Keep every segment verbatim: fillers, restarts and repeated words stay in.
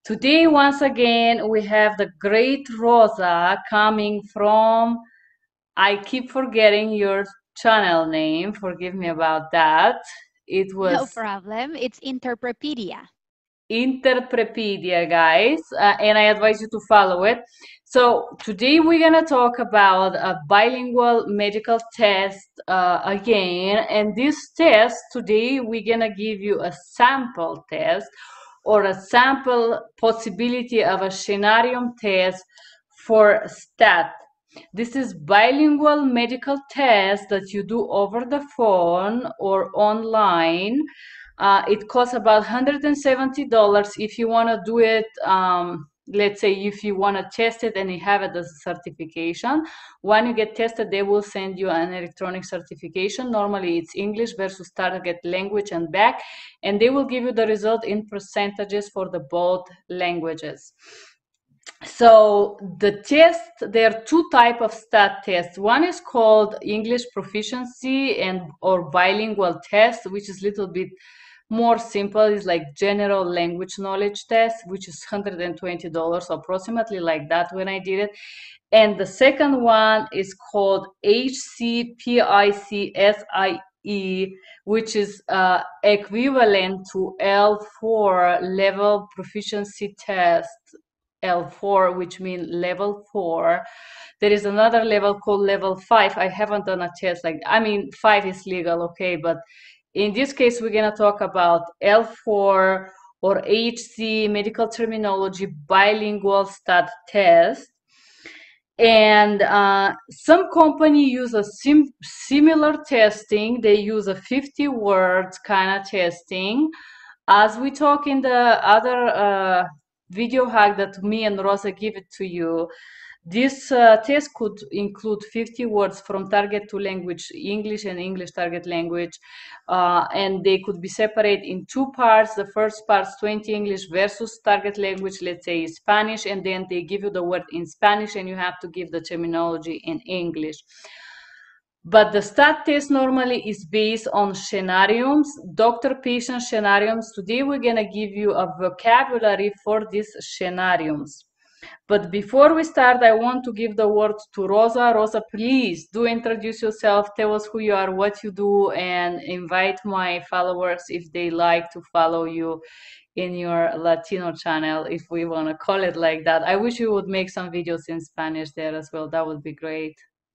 Today, once again, we have the great Rosa coming from, I keep forgetting your channel name. Forgive me about that. It was No problem. It's Interprepedia. Interprepedia, guys, uh, and I advise you to follow it. So today we're gonna talk about a bilingual medical test uh, again, and this test today we're gonna give you a sample test or a sample possibility of a scenario test for STAT. This is bilingual medical test that you do over the phone or online. Uh, it costs about one hundred seventy dollars if you want to do it. Um, let's say if you want to test it and you have it as a certification. When you get tested, they will send you an electronic certification. Normally it's English versus target language and back, and they will give you the result in percentages for the both languages. So the test, there are two type of STAT tests. One is called English proficiency and or bilingual test, which is a little bit more simple. It's like general language knowledge test, which is one hundred twenty dollars, approximately like that when I did it. And the second one is called H C P I C S I E, which is uh, equivalent to L four level proficiency test. L four, which means level four. There is another level called level five. I haven't done a test like, I mean, five is legal, okay, but in this case, we're gonna talk about L four or H C, medical terminology, bilingual STAT test. And uh, some company use a sim similar testing. They use a fifty words kind of testing. As we talk in the other uh, video hack that me and Rosa give it to you, this uh, test could include fifty words from target to language, English and English target language, uh, and they could be separated in two parts. The first part is twenty English versus target language, let's say Spanish, and then they give you the word in Spanish and you have to give the terminology in English. But the STAT test normally is based on scenarios, doctor-patient scenarios. Today we're gonna give you a vocabulary for these scenarios. But before we start, I want to give the word to Rosa. Rosa, please do introduce yourself, tell us who you are, what you do, and invite my followers if they like to follow you in your Latino channel, if we want to call it like that. I wish you would make some videos in Spanish there as well. That would be great.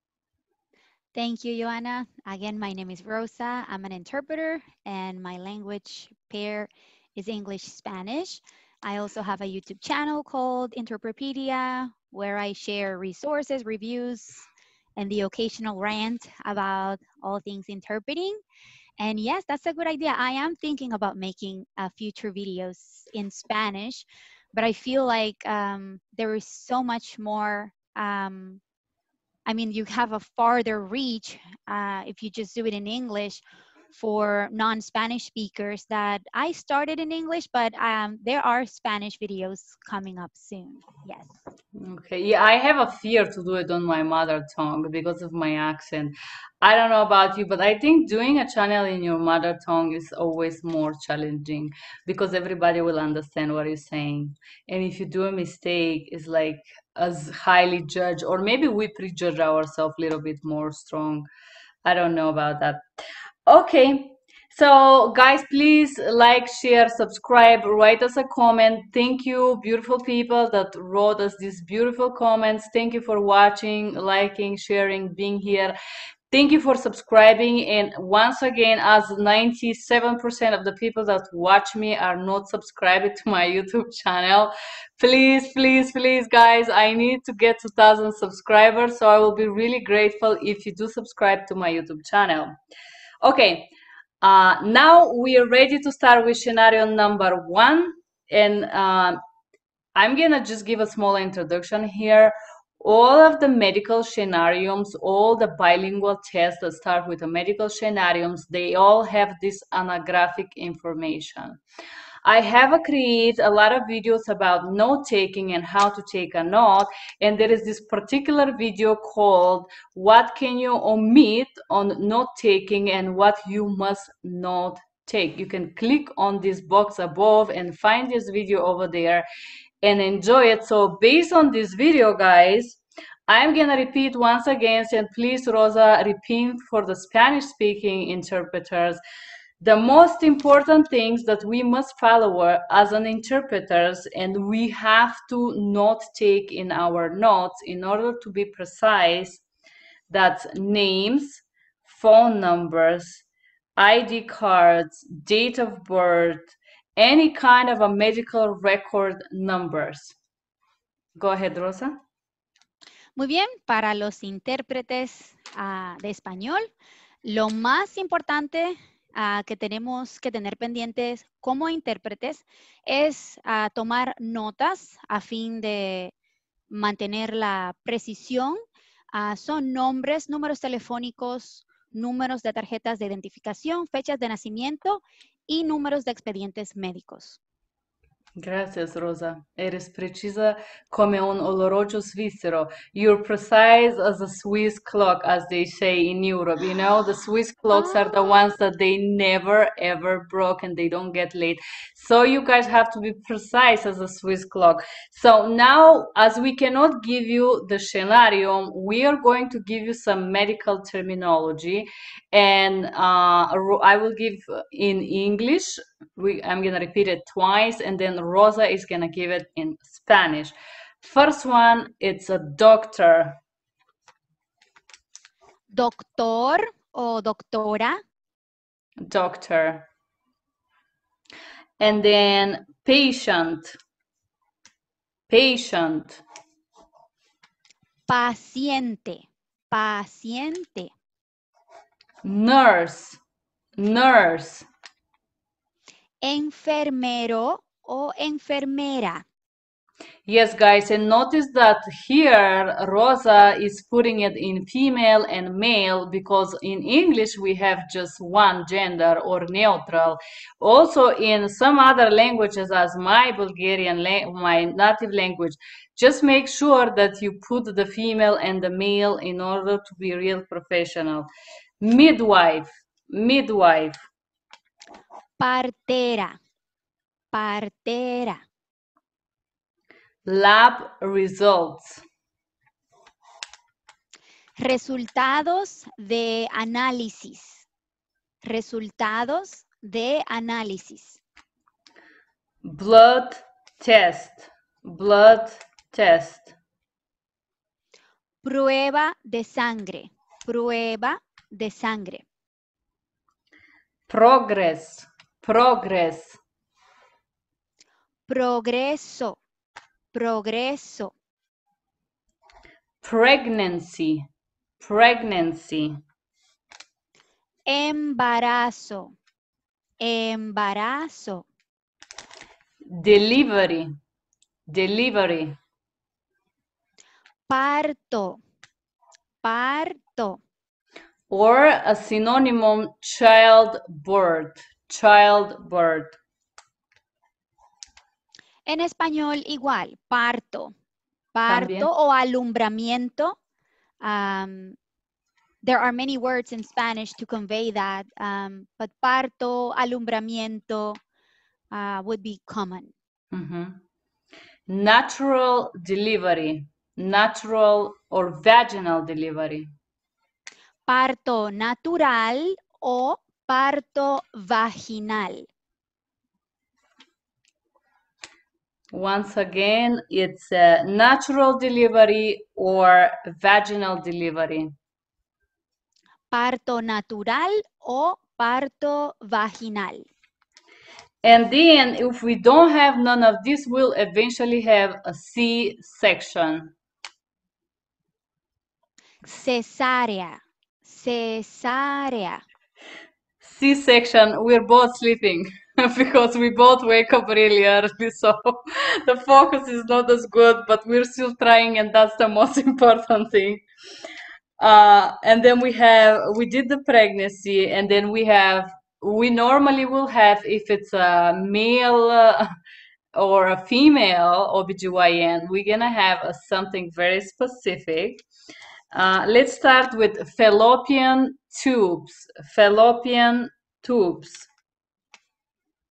Thank you, Joanna. Again, my name is Rosa. I'm an interpreter, and my language pair is English Spanish. I also have a YouTube channel called Interprepedia, where I share resources, reviews, and the occasional rant about all things interpreting. And yes, that's a good idea. I am thinking about making uh, future videos in Spanish, but I feel like um, there is so much more. Um, I mean, you have a farther reach uh, if you just do it in English for non-Spanish speakers. That I started in English, but um, there are Spanish videos coming up soon. Yes. Okay, yeah, I have a fear to do it on my mother tongue because of my accent. I don't know about you, but I think doing a channel in your mother tongue is always more challenging because everybody will understand what you're saying. And if you do a mistake, it's like as highly judged, or maybe we prejudge ourselves a little bit more strong. I don't know about that. Okay. So, guys, please like, share, subscribe, write us a comment. Thank you, beautiful people that wrote us these beautiful comments. Thank you for watching, liking, sharing, being here. Thank you for subscribing. And once again, as ninety-seven percent of the people that watch me are not subscribed to my YouTube channel, please, please, please, guys, I need to get two thousand subscribers. So I will be really grateful if you do subscribe to my YouTube channel. Okay. Uh, now we are ready to start with scenario number one, and um, I'm gonna just give a small introduction here. All of the medical scenarios, all the bilingual tests that start with the medical scenarios, they all have this anographic information. I have created a lot of videos about note taking and how to take a note, and there is this particular video called "What Can You Omit on Note Taking and What You Must Not take. You can click on this box above and find this video over there and enjoy it. So based on this video, guys, I'm gonna repeat once again, and please, Rosa, repeat for the Spanish-speaking interpreters. The most important things that we must follow as an interpreters, and we have to not take in our notes in order to be precise, that's names, phone numbers, I D cards, date of birth, any kind of a medical record numbers. Go ahead, Rosa. Muy bien, para los intérpretes uh, de español, lo más importante uh, que tenemos que tener pendientes como intérpretes es uh, tomar notas a fin de mantener la precisión. Uh, son nombres, números telefónicos, números de tarjetas de identificación, fechas de nacimiento y números de expedientes médicos. Gracias, Rosa. Eres precisa come un oloroso svizzero. You're precise as a Swiss clock, as they say in Europe. You know, the Swiss clocks oh. are the ones that they never, ever broke and they don't get late. So you guys have to be precise as a Swiss clock. So now, as we cannot give you the scenario, we are going to give you some medical terminology. And uh, I will give in English. We, I'm going to repeat it twice, and then Rosa is going to give it in Spanish. First one, it's a doctor. Doctor o doctora. Doctor. And then patient. Patient. Paciente. Paciente. Nurse. Nurse. Enfermero o enfermera. Yes, guys, and notice that here Rosa is putting it in female and male because in English we have just one gender or neutral. Also in some other languages, as my Bulgarian, my native language, just make sure that you put the female and the male in order to be real professional. Midwife, midwife. Partera, partera. Lab results. Resultados de análisis. Resultados de análisis. Blood test. Blood test. Prueba de sangre. Prueba de sangre. Progress. Progress. Progreso. Progreso. Pregnancy. Pregnancy. Embarazo. Embarazo. Delivery. Delivery. Parto. Parto. Or a synonym, childbirth. Childbirth. En español igual, parto. Parto También. o alumbramiento. Um, there are many words in Spanish to convey that, um, but parto, alumbramiento uh, would be common. Mm-hmm. Natural delivery. Natural or vaginal delivery. Parto natural o parto vaginal. Once again, it's a natural delivery or vaginal delivery. Parto natural o parto vaginal. And then if we don't have none of this, we'll eventually have a C-section. Cesárea. Cesárea. C-section, we're both sleeping because we both wake up really early, so the focus is not as good, but we're still trying, and that's the most important thing. Uh, and then we have, we did the pregnancy, and then we have, we normally will have, if it's a male uh, or a female O B G Y N, we're gonna have a, something very specific. Uh, let's start with fallopian tubes. Fallopian tubes.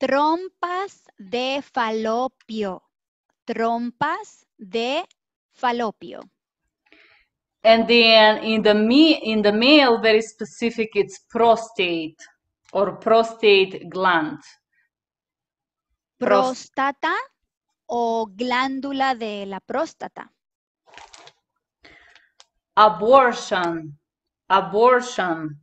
Trompas de falopio. Trompas de falopio. And then in the me in the male, very specific, it's prostate or prostate gland. Próstata o glándula de la próstata. Abortion. Abortion.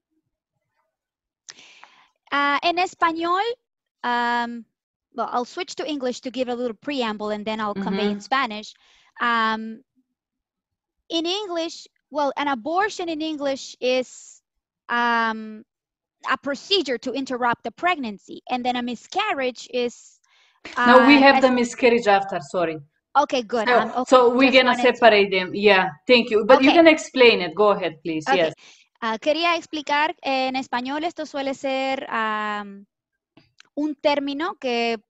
Uh, en español, um, well, I'll switch to English to give a little preamble and then I'll Mm-hmm. convey in Spanish. Um, in English, well, an abortion in English is um, a procedure to interrupt the pregnancy. And then a miscarriage is... Uh, no, we have the miscarriage after, sorry. Okay, good. So, um, okay. so we're Just gonna wanted separate them. Yeah, thank you. But Okay. you can explain it. Go ahead, please. Okay. Yes. Uh, quería explicar, en español esto suele ser um, un término que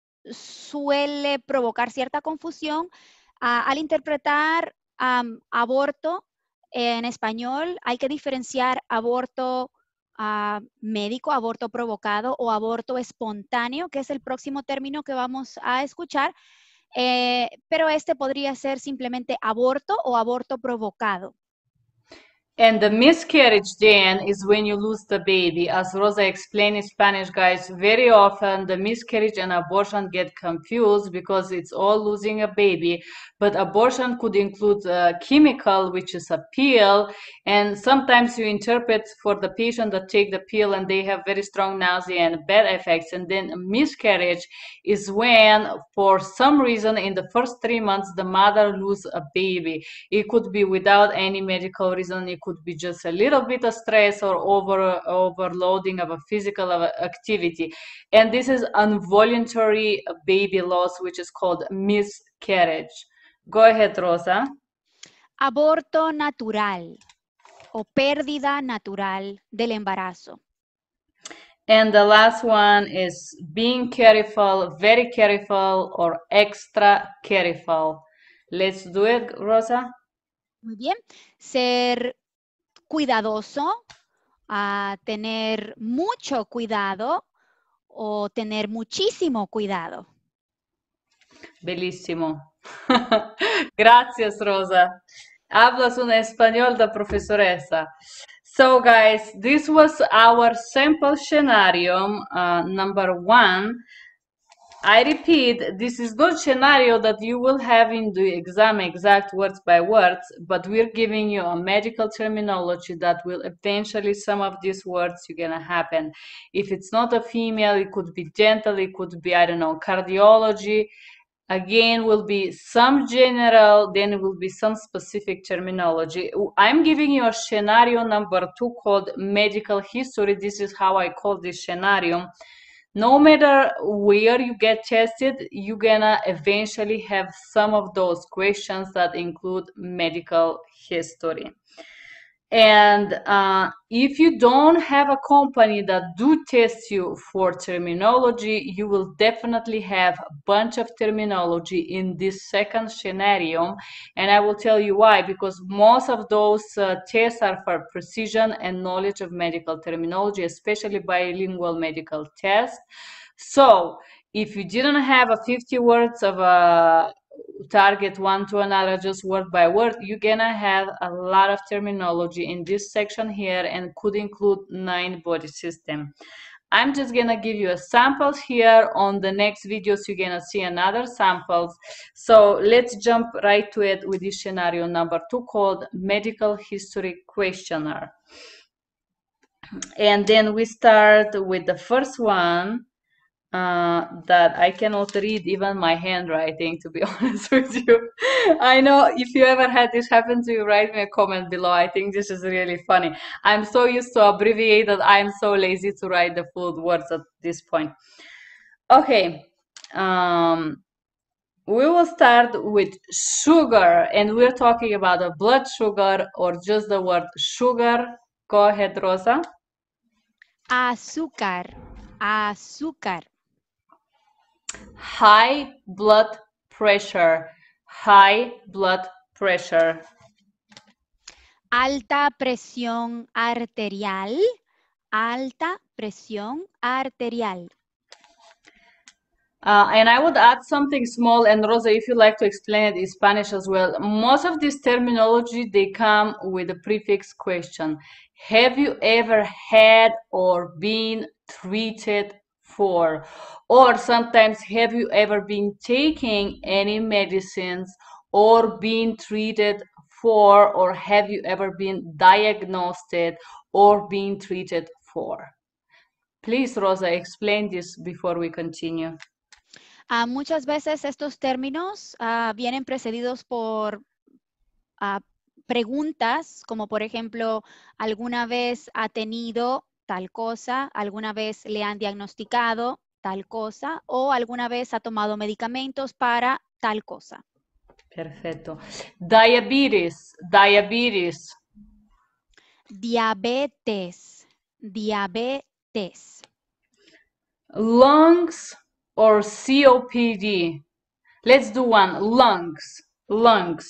suele provocar cierta confusión. Uh, al interpretar um, aborto en español, hay que diferenciar aborto uh, médico, aborto provocado o aborto espontáneo, que es el próximo término que vamos a escuchar. Eh, pero este podría ser simplemente aborto o aborto provocado. And the miscarriage then is when you lose the baby. As Rosa explained in Spanish, guys, very often the miscarriage and abortion get confused because it's all losing a baby. But abortion could include a chemical, which is a pill. And sometimes you interpret for the patient that take the pill and they have very strong nausea and bad effects. And then miscarriage is when, for some reason, in the first three months, the mother loses a baby. It could be without any medical reason. It could be just a little bit of stress or over overloading of a physical activity. And this is involuntary baby loss, which is called miscarriage. Go ahead, Rosa. Aborto natural o pérdida natural del embarazo. And the last one is being careful, very careful, or extra careful. Let's do it, Rosa. Muy bien. Ser cuidadoso, a tener mucho cuidado o tener muchísimo cuidado. Bellissimo. Gracias, Rosa. Hablas un español da professoressa. So, guys, this was our sample scenario uh, number one. I repeat, this is not scenario that you will have in the exam exact words by words, but we're giving you a medical terminology that will eventually, some of these words you're gonna happen. If it's not a female, it could be dental, it could be, I don't know, cardiology. Again, will be some general, then it will be some specific terminology. I'm giving you a scenario number two called medical history. This is how I call this scenario. No matter where you get tested, you're gonna eventually have some of those questions that include medical history. And uh, if you don't have a company that do test you for terminology, you will definitely have a bunch of terminology in this second scenario. And I will tell you why, because most of those uh, tests are for precision and knowledge of medical terminology, especially bilingual medical tests. So if you didn't have a fifty words of a target one to another just word by word, you're gonna have a lot of terminology in this section here and could include nine body system. I'm just gonna give you a samples here. On the next videos you're gonna see another samples. So let's jump right to it with this scenario number two called medical history questionnaire. And then we start with the first one. Uh, that I cannot read even my handwriting, to be honest with you. I know if you ever had this happen to you, write me a comment below. I think this is really funny. I'm so used to abbreviate that I'm so lazy to write the full words at this point. Okay, um, we will start with sugar, and we're talking about a blood sugar or just the word sugar. Go ahead, Rosa. Azúcar, azúcar. High blood pressure, high blood pressure. Alta presión arterial, alta presión arterial. Uh, and I would add something small, and Rosa, if you like to explain it in Spanish as well. Most of this terminology, they come with a prefix question. Have you ever had or been treated for? Or sometimes, have you ever been taking any medicines or been treated for? Or have you ever been diagnosed or been treated for? Please, Rosa, explain this before we continue. Uh, muchas veces estos términos uh, vienen precedidos por uh, preguntas, como por ejemplo, ¿alguna vez ha tenido tal cosa? ¿Alguna vez le han diagnosticado tal cosa? ¿O alguna vez ha tomado medicamentos para tal cosa? Perfecto. Diabetes, diabetes. Diabetes, diabetes. Lungs or C O P D? Let's do one. Lungs, lungs.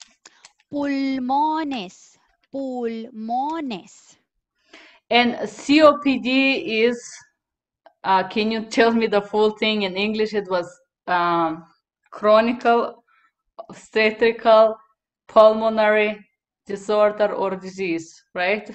Pulmones, pulmones. And C O P D is, uh, can you tell me the full thing? In English, it was um, chronic obstetrical pulmonary disorder or disease, right?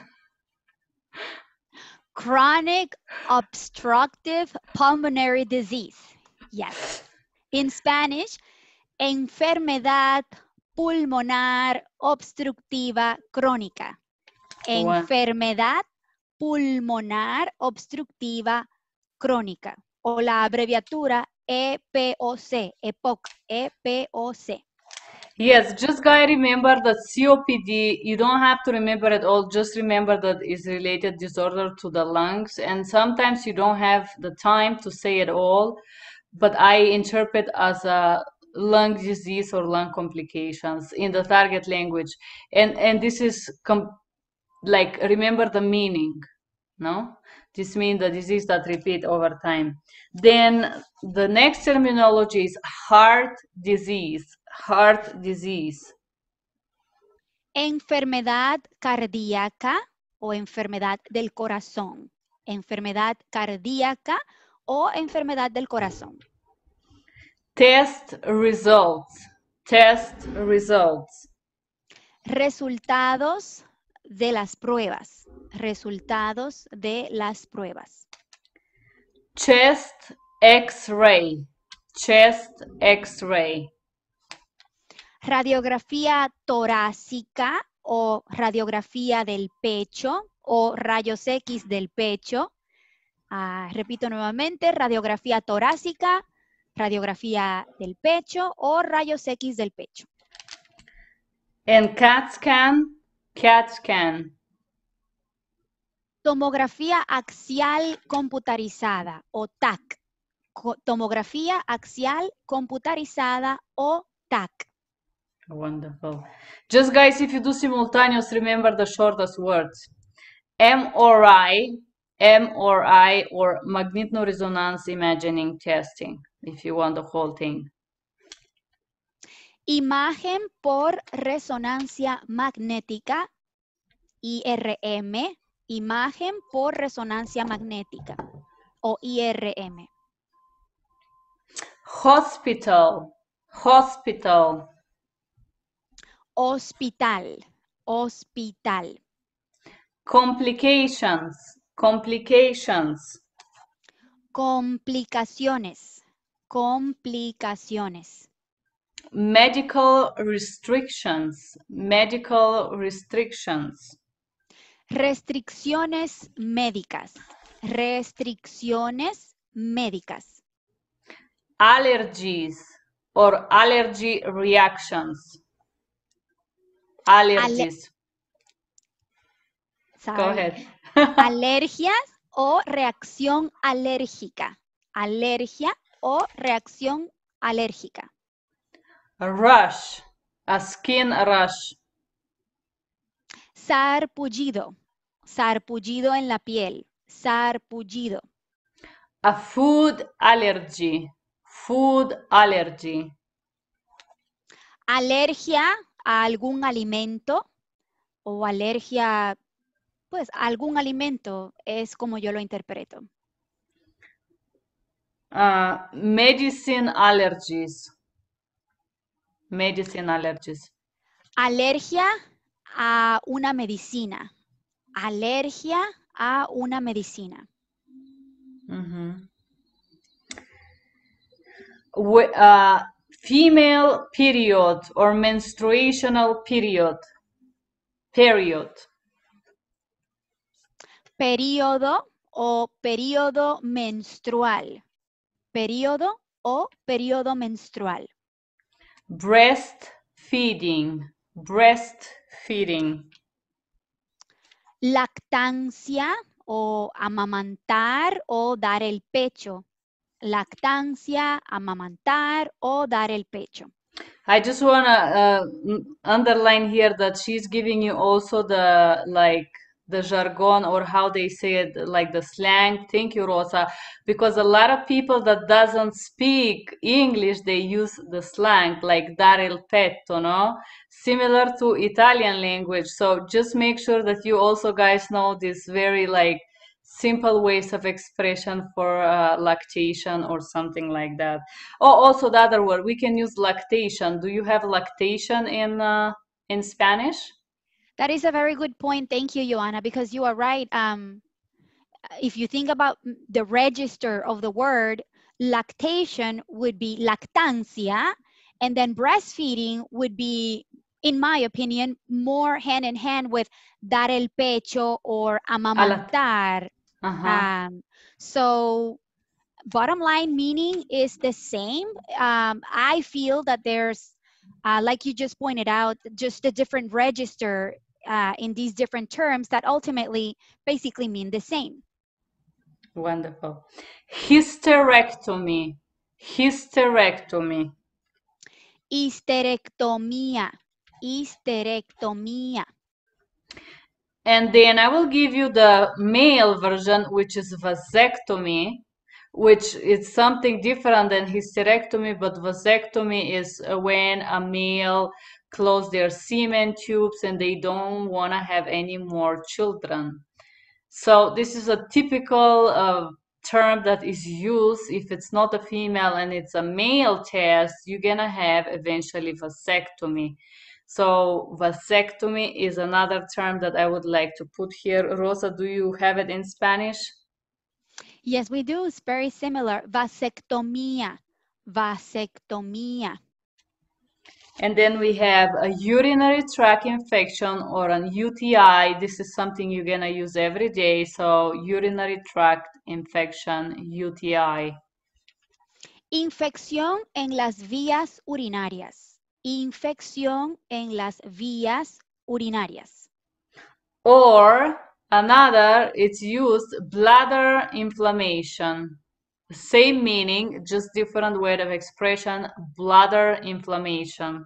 Chronic obstructive pulmonary disease. Yes. In Spanish, enfermedad pulmonar obstructiva crónica. Enfermedad pulmonar obstructiva crónica. O la abreviatura E P O C, E P O C, E P O C. Yes, just gotta remember that C O P D, you don't have to remember it all, just remember that it's related disorder to the lungs, and sometimes you don't have the time to say it all, but I interpret as a lung disease or lung complications in the target language. And and this is com like, remember the meaning, no? This means the disease that repeat over time. Then the next terminology is heart disease. Heart disease. Enfermedad cardíaca o enfermedad del corazón. Enfermedad cardíaca o enfermedad del corazón. Test results. Test results. Resultados de las pruebas. Resultados de las pruebas. Chest X-ray. Chest X-ray. Radiografía torácica o radiografía del pecho o rayos X del pecho. Ah, repito nuevamente, radiografía torácica, radiografía del pecho o rayos X del pecho. And CAT scan, CAT scan. Tomografía axial computarizada o T A C. Tomografía axial computarizada o T A C. Wonderful. Just guys, if you do simultaneous, remember the shortest words. M R I, M R I or magnetoresonance imaging testing, if you want the whole thing. Imagen por resonancia magnética, I R M. Imagen por resonancia magnética o I R M. Hospital, hospital. Hospital, hospital. Complications, complications. Complicaciones, complicaciones. Medical restrictions, medical restrictions. Restricciones médicas, restricciones médicas. Allergies or allergy reactions. Allergies. Ale Go ahead. Alergias o reacción alérgica. Alergia o reacción alérgica. A rush, a skin rush. Sarpullido, sarpullido en la piel, sarpullido. A food allergy, food allergy. Alergia a algún alimento o alergia, pues a algún alimento es como yo lo interpreto. Uh, medicine allergies. Medicine allergies. Alergia a una medicina. Alergia a una medicina. Mm-hmm. We- uh, female period or menstruational period. Period. Período o período menstrual. Período o período menstrual. Breastfeeding. Breastfeeding. Lactancia o amamantar o dar el pecho. Lactancia, amamantar o dar el pecho. I just want to uh, underline here that she's giving you also the like the jargon or how they say it, like the slang. Thank you, Rosa, because a lot of people that doesn't speak English, they use the slang like dare il petto, no? Similar to Italian language. So just make sure that you also guys know this very like simple ways of expression for uh, lactation or something like that. Oh, also the other word, we can use lactation. Do you have lactation in uh, in Spanish? That is a very good point. Thank you, Joanna, because you are right. Um, if you think about the register of the word, lactation would be lactancia, and then breastfeeding would be, in my opinion, more hand in hand with dar el pecho or amamantar. Uh-huh. Um, so bottom line meaning is the same. Um, I feel that there's, uh, like you just pointed out, just a different register uh, in these different terms that ultimately basically mean the same. Wonderful. Hysterectomy. Hysterectomy. Histerectomía. Histerectomía. And then I will give you the male version, which is vasectomy, which is something different than hysterectomy, but vasectomy is when a male close their semen tubes and they don't want to have any more children. So this is a typical uh, term that is used if it's not a female and it's a male test, you're gonna have eventually vasectomy. So vasectomy is another term that I would like to put here. Rosa, do you have it in Spanish? Yes, we do. It's very similar. Vasectomía. Vasectomía. And then we have a urinary tract infection or an U T I. This is something you're gonna use every day. So urinary tract infection, U T I. Infección en las vías urinarias. Infección en las vías urinarias. Or another, it's used bladder inflammation. Same meaning, just different way of expression, bladder inflammation.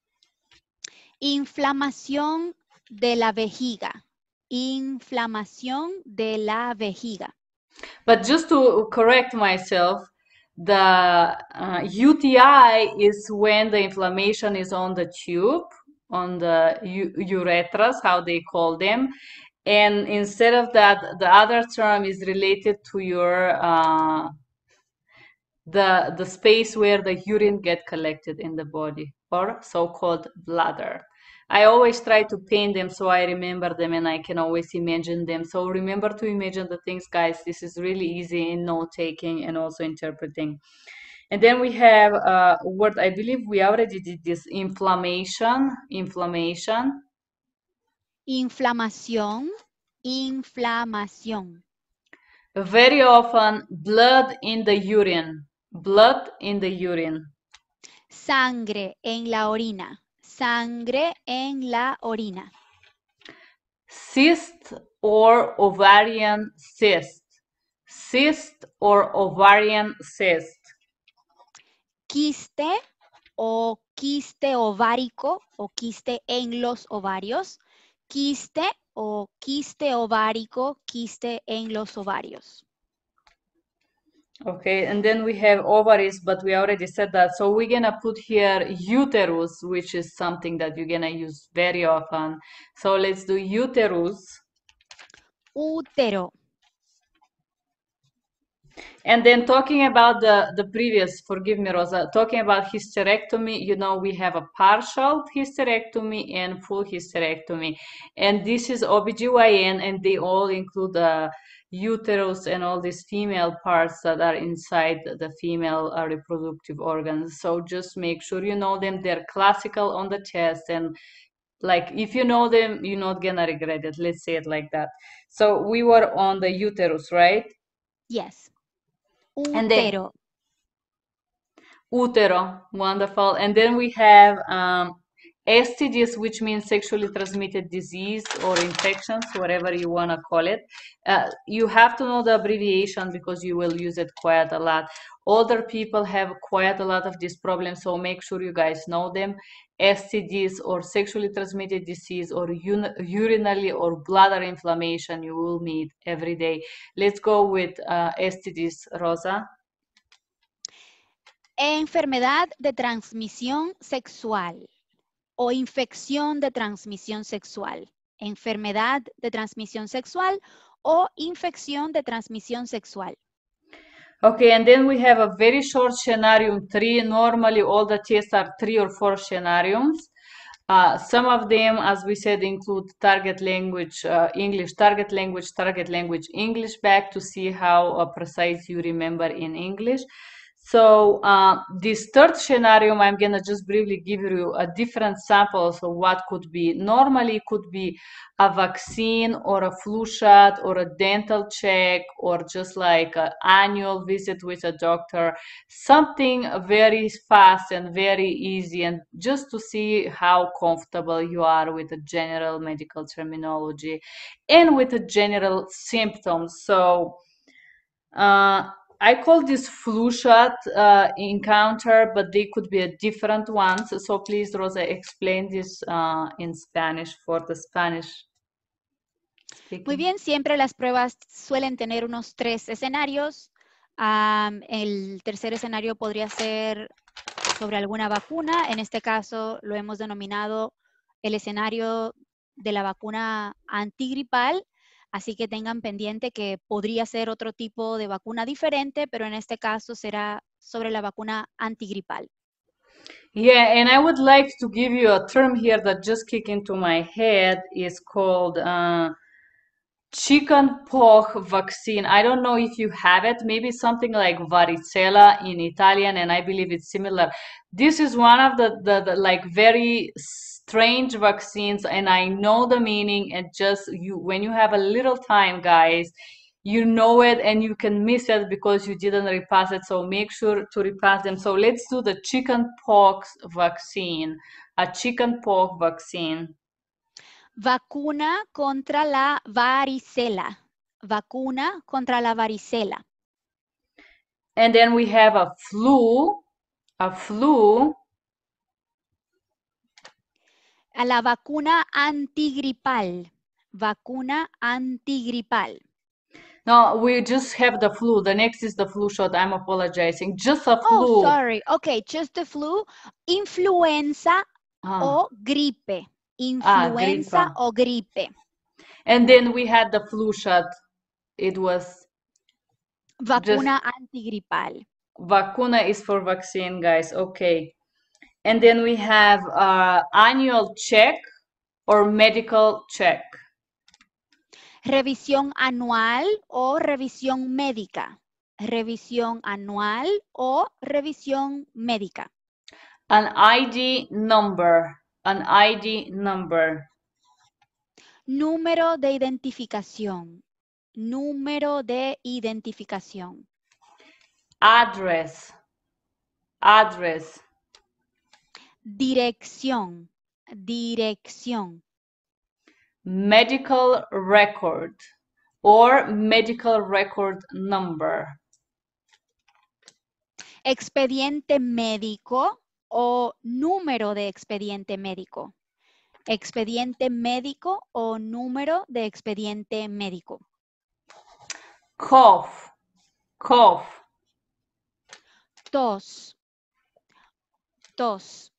Inflamación de la vejiga. Inflamación de la vejiga. But just to correct myself, the uh, U T I is when the inflammation is on the tube, on the urethras, how they call them. And instead of that, the other term is related to your uh, the the space where the urine get collected in the body, or so-called bladder. I always try to paint them so I remember them and I can always imagine them. So remember to imagine the things, guys. This is really easy in note-taking and also interpreting. And then we have a word, I believe we already did this, inflammation, inflammation. Inflamación, inflamación. Very often, blood in the urine, blood in the urine. Sangre en la orina, sangre en la orina. Cyst or ovarian cyst, cyst or ovarian cyst. Quiste o quiste ovárico o quiste en los ovarios. Quiste o quiste ovárico, quiste en los ovarios. Okay, and then we have ovaries, but we already said that. So we're gonna put here uterus, which is something that you're gonna use very often. So let's do uterus. Útero. And then talking about the, the previous, forgive me, Rosa, talking about hysterectomy, you know, we have a partial hysterectomy and full hysterectomy. And this is O B G Y N, and they all include the uterus and all these female parts that are inside the female uh, reproductive organs. So just make sure you know them. They're classical on the test, and like if you know them, you're not gonna regret it. Let's say it like that. So we were on the uterus, right? Yes. And then Útero. Utero, wonderful. And then we have um, S T Ds, which means sexually transmitted disease or infections, whatever you want to call it. Uh, you have to know the abbreviation because you will use it quite a lot. Older people have quite a lot of these problems, so make sure you guys know them. S T Ds or sexually transmitted disease or urinary or bladder inflammation you will meet every day. Let's go with uh, S T Ds, Rosa. Enfermedad de transmisión sexual o infección de transmisión sexual. Enfermedad de transmisión sexual o infección de transmisión sexual. Okay, and then we have a very short scenarium three. Normally, all the tests are three or four scenariums. Uh, some of them, as we said, include target language, uh, English, target language, target language, English back to see how uh, precise you remember in English. So uh, this third scenario, I'm gonna just briefly give you a different samples of what could be. Normally, it could be a vaccine or a flu shot or a dental check or just like an annual visit with a doctor, something very fast and very easy, and just to see how comfortable you are with the general medical terminology and with the general symptoms. So uh, I call this flu shot uh, encounter, but they could be a different ones. So please, Rosa, explain this uh, in Spanish for the Spanish speaking. Muy bien, siempre las pruebas suelen tener unos tres escenarios. Um, el tercer escenario podría ser sobre alguna vacuna. En este caso lo hemos denominado el escenario de la vacuna antigripal. Así que tengan pendiente que podría ser otro tipo de vacuna diferente, pero en este caso será sobre la vacuna antigripal. Yeah, and I would like to give you a term here that just kicked into my head. Is called uh, chickenpox vaccine. I don't know if you have it. Maybe something like varicella in Italian, and I believe it's similar. This is one of the, the, the like very strange vaccines, and I know the meaning. And just you, when you have a little time, guys, you know it and you can miss it because you didn't repass it. So make sure to repass them. So let's do the chickenpox vaccine. A chickenpox vaccine. Vacuna contra la varicela. Vacuna contra la varicela. And then we have a flu, a flu. A la vacuna antigripal. Vacuna antigripal. No, we just have the flu. The next is the flu shot. I'm apologizing. Just a flu. Oh, sorry. Okay, just the flu. Influenza Ah. o gripe. Influenza ah, o gripe. And then we had the flu shot. It was vacuna antigripal. Vacuna is for vaccine, guys. Okay. And then we have uh, annual check or medical check. Revisión anual o revisión médica. Revisión anual o revisión médica. An I D number. An I D number. Número de identificación. Número de identificación. Address. Address. Dirección. Dirección. Medical record or medical record number. Expediente médico o número de expediente médico. Expediente médico o número de expediente médico. Cough. Cough. Tos. Tos.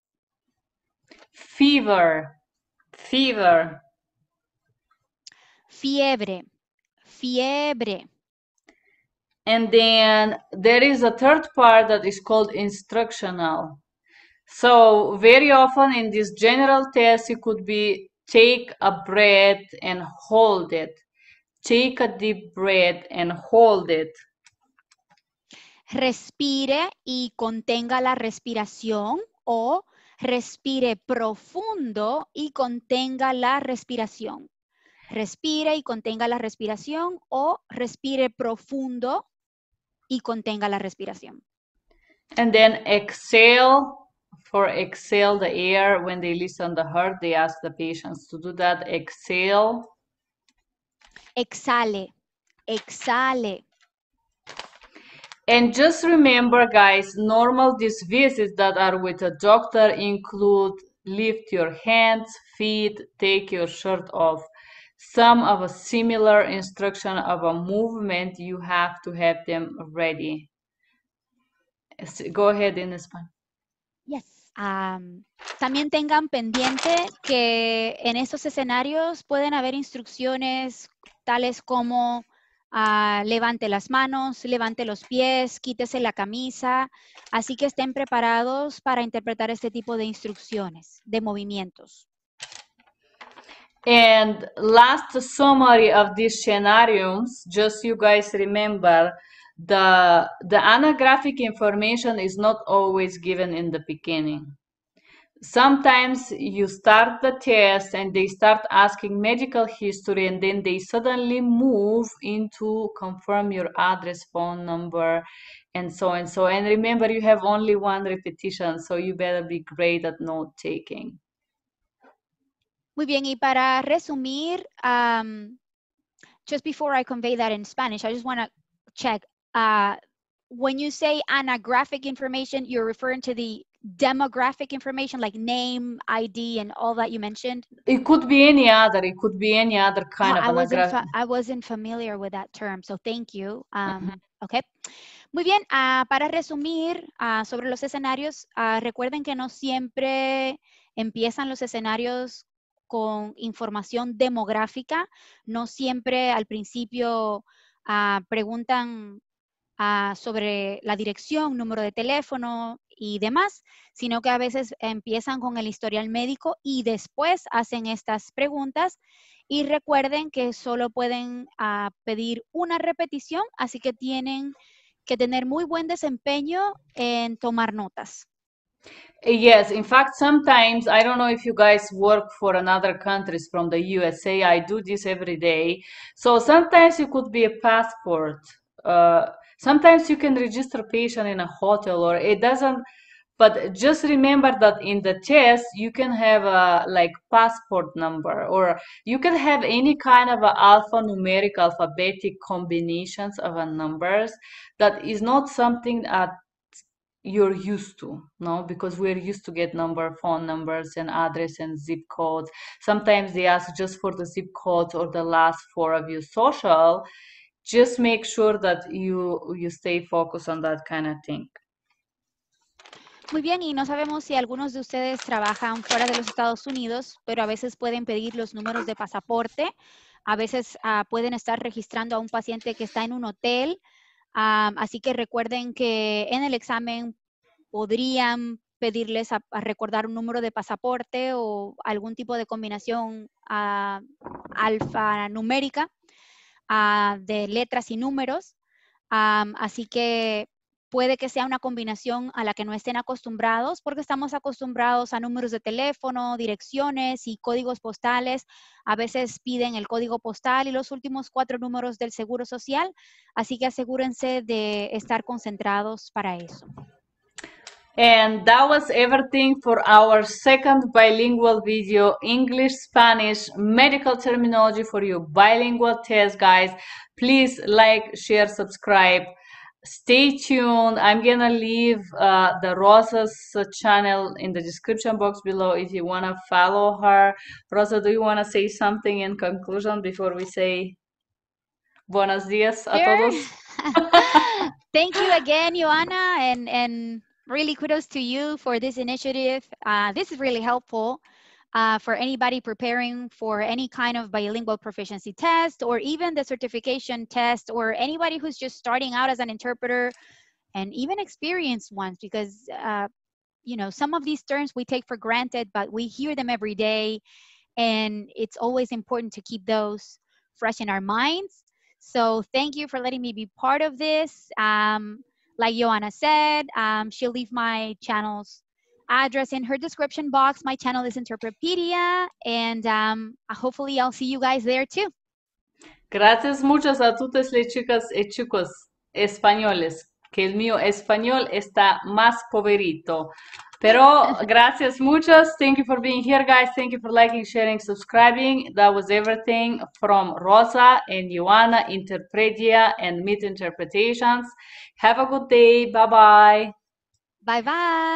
Fever. Fever. Fiebre. Fiebre. And then there is a third part that is called instructional. So very often in this general test, it could be take a breath and hold it. Take a deep breath and hold it. Respire y contenga la respiración, o respire profundo y contenga la respiración. Respire y contenga la respiración, o respire profundo y contenga la respiración. And then exhale. For exhale the air, when they listen the heart, they ask the patients to do that. Exhale. Exhale. Exhale. And just remember, guys, normal these visits that are with a doctor include lift your hands, feet, take your shirt off. Some of a similar instruction of a movement, you have to have them ready. Go ahead in Spanish. Yes. Um, también tengan pendiente que en estos escenarios pueden haber instrucciones tales como uh, levante las manos, levante los pies, quítese la camisa. Así que estén preparados para interpretar este tipo de instrucciones, de movimientos. And last summary of these scenarios, just you guys remember, the, the anographic information is not always given in the beginning. Sometimes you start the test and they start asking medical history, and then they suddenly move into confirm your address, phone number, and so and so. And remember, you have only one repetition, so you better be great at note taking. Muy bien, y para resumir, um, just before I convey that in Spanish, I just want to check. Uh, when you say anographic information, you're referring to the demographic information like name, I D, and all that you mentioned? It could be any other. It could be any other kind oh, of I wasn't, anographic. I wasn't familiar with that term, so thank you. Um, uh-huh. Okay. Muy bien, uh, para resumir uh, sobre los escenarios, uh, recuerden que no siempre empiezan los escenarios con información demográfica. No siempre al principio uh, preguntan uh, sobre la dirección, número de teléfono y demás, sino que a veces empiezan con el historial médico y después hacen estas preguntas. Y recuerden que solo pueden uh, pedir una repetición, así que tienen que tener muy buen desempeño en tomar notas. Yes, in fact, sometimes, I don't know if you guys work for another countries from the U S A, I do this every day. So sometimes it could be a passport. Uh, sometimes you can register patient in a hotel, or it doesn't, but just remember that in the test, you can have a like passport number, or you can have any kind of a alphanumeric alphabetic combinations of a numbers. That is not something that you're used to, no, because we're used to get number, phone numbers, and address and zip codes. Sometimes they ask just for the zip codes or the last four of your social. Just make sure that you you stay focused on that kind of thing. Muy bien, y no sabemos si algunos de ustedes trabajan fuera de los Estados Unidos, pero a veces pueden pedir los números de pasaporte. A veces uh, pueden estar registrando a un paciente que está en un hotel. Um, así que recuerden que en el examen podrían pedirles a, a recordar un número de pasaporte o algún tipo de combinación uh, alfanumérica uh, de letras y números. Um, así que puede que sea una combinación a la que no estén acostumbrados, porque estamos acostumbrados a números de teléfono, direcciones y códigos postales. A veces piden el código postal y los últimos cuatro números del Seguro Social, así que asegúrense de estar concentrados para eso. And that was everything for our second bilingual video, English, Spanish, medical terminology for your bilingual test, guys. Please like, share, subscribe. Stay tuned. I'm gonna leave uh, the Rosa's uh, channel in the description box below if you wanna follow her. Rosa, do you wanna say something in conclusion before we say buenos días a Sure. todos? Thank you again, Joanna, and, and really kudos to you for this initiative. Uh, this is really helpful. uh, for anybody preparing for any kind of bilingual proficiency test or even the certification test, or anybody who's just starting out as an interpreter and even experienced ones, because uh, you know, some of these terms we take for granted, but we hear them every day, and it's always important to keep those fresh in our minds. So thank you for letting me be part of this. Um, like Joanna said, um, she'll leave my channel's address in her description box. My channel is Interprepedia, and um, hopefully I'll see you guys there too. Gracias muchas a todas las chicas y chicos españoles, que el mío español está más poverito. Pero gracias muchas. Thank you for being here, guys. Thank you for liking, sharing, subscribing. That was everything from Rosa and Joanna, Interpredia and Meet Interpretations. Have a good day. Bye-bye. Bye-bye.